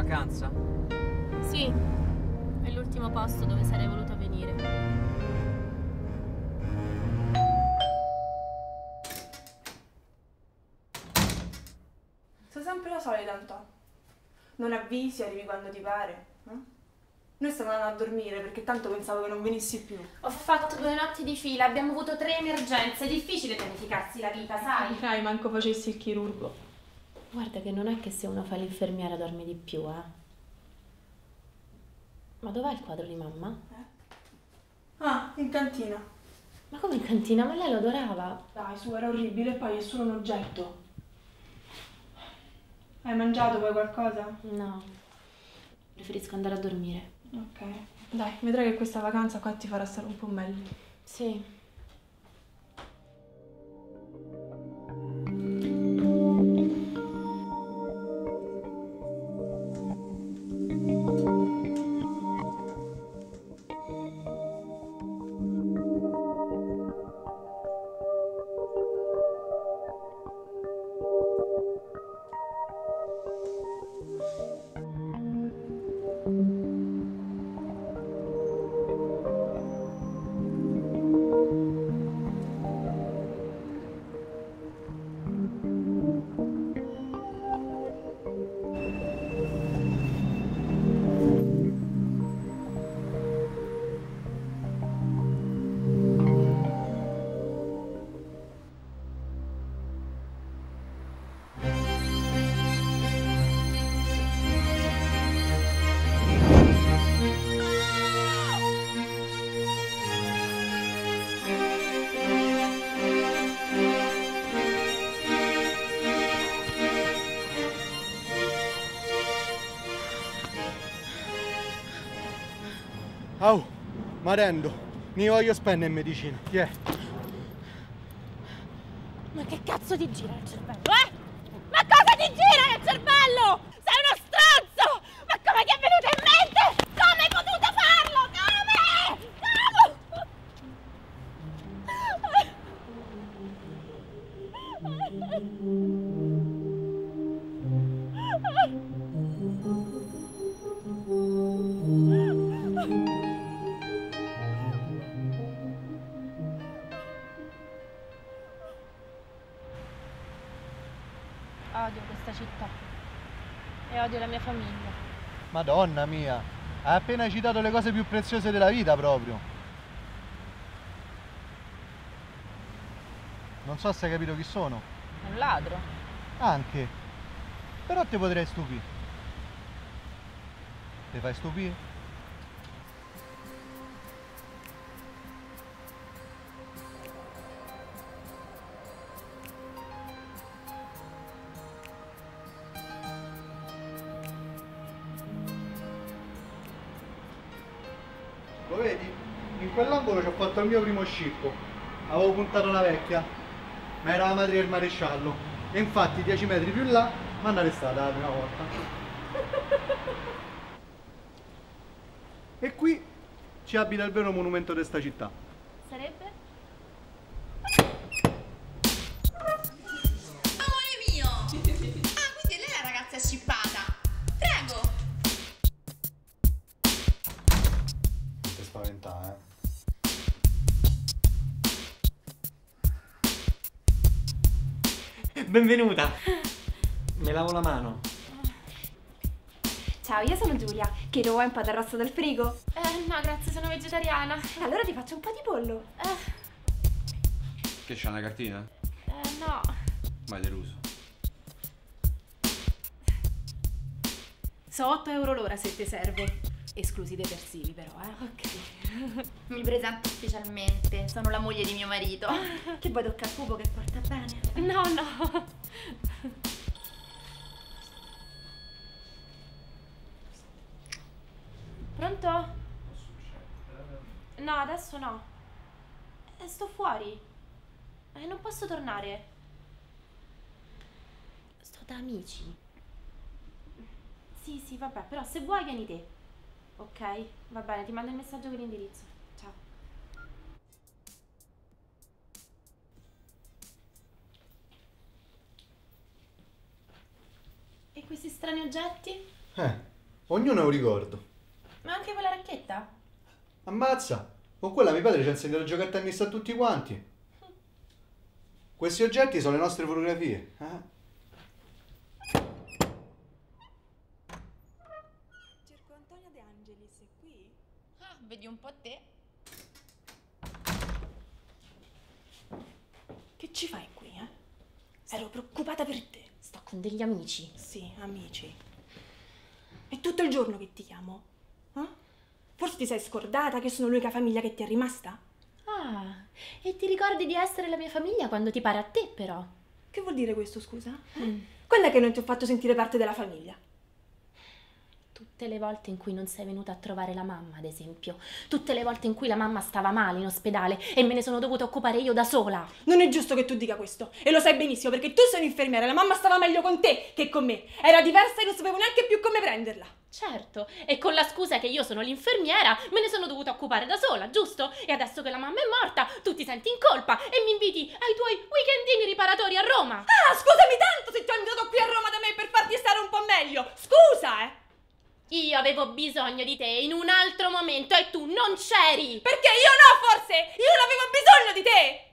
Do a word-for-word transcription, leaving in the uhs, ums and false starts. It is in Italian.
vacanza? Sì, è l'ultimo posto dove sarei voluto venire. Sei sempre la solita, Anto. Non avvisi, arrivi quando ti pare. Eh? Noi stavamo andando a dormire perché tanto pensavo che non venissi più. Ho fatto due notti di fila, abbiamo avuto tre emergenze. È difficile pianificarsi la vita, sai? Dai, manco facessi il chirurgo. Guarda che non è che se uno fa l'infermiera dorme di più, eh. Ma dov'è il quadro di mamma? Eh? Ah, in cantina. Ma come in cantina? Ma lei lo adorava. Dai, su, era orribile, poi è solo un oggetto. Hai mangiato poi qualcosa? No, preferisco andare a dormire. Ok. Dai, vedrai che questa vacanza qua ti farà stare un po' meglio. Sì. Au, marendo, mi voglio spendere in medicina, chi è? Ma che cazzo ti gira nel cervello, eh? Ma cosa ti gira nel cervello? Sei uno stronzo! Ma come ti è venuto in mente? Come hai potuto farlo? Odio questa città e odio la mia famiglia. Madonna mia, hai appena citato le cose più preziose della vita proprio. Non so se hai capito chi sono. È un ladro. Anche. Però ti potrei stupire. Ti fai stupire? Lo vedi? In quell'angolo ci ho fatto il mio primo scippo. Avevo puntato la vecchia, ma era la madre del maresciallo. E infatti dieci metri più là mi hanno arrestato la prima volta. E qui ci abita il vero monumento di questa città. Sarebbe? Amore mio! Ah, quindi è lei la ragazza scippata! Prego! Non ti spaventare, eh? Benvenuta! Mi lavo la mano. Ciao, io sono Giulia. Chiedo vuoi un po' d'arrosto dal frigo? Eh, no, grazie, sono vegetariana. Allora ti faccio un po' di pollo. Eh, Che c'è una cartina? eh, no. Mai deluso. So otto euro l'ora se ti serve. Esclusi detersivi però, eh. Ok. Mi presento ufficialmente, sono la moglie di mio marito. Che vuoi tocca al pupo che porta bene? No, no. Pronto? No, adesso no. Eh, sto fuori. Eh, non posso tornare. Sto da amici. Sì, sì, vabbè, però se vuoi vieni te. Ok? Va bene, ti mando il messaggio con l'indirizzo. Ciao. E questi strani oggetti? Eh, Ognuno ha un ricordo. Ma anche quella racchetta? Ammazza! Con quella mio padre ci ha insegnato a giocare a tennis a tutti quanti. Questi oggetti sono le nostre fotografie. Eh? Cerco Antonia De Angelis, è qui? Ah, vedi un po' te. Che ci fai qui, eh? Ero preoccupata per te. Sto con degli amici. Sì, amici. È tutto il giorno che ti chiamo. Eh? Forse ti sei scordata che sono l'unica famiglia che ti è rimasta? Ah, e ti ricordi di essere la mia famiglia quando ti pare a te, però? Che vuol dire questo, scusa? Eh? Mm. Quando è che non ti ho fatto sentire parte della famiglia? Tutte le volte in cui non sei venuta a trovare la mamma, ad esempio. Tutte le volte in cui la mamma stava male in ospedale e me ne sono dovuta occupare io da sola. Non è giusto che tu dica questo. E lo sai benissimo, perché tu sei un'infermiera e la mamma stava meglio con te che con me. Era diversa e non sapevo neanche più come prenderla. Certo, e con la scusa che io sono l'infermiera me ne sono dovuta occupare da sola, giusto? E adesso che la mamma è morta, tu ti senti in colpa e mi inviti ai tuoi weekendini riparatori a Roma. Ah, scusami tanto se ti ho invitato qui a Roma da me per farti stare un po' meglio. Scusa, eh. Io avevo bisogno di te in un altro momento e tu non c'eri. Perché io no, forse? Io non avevo bisogno di te.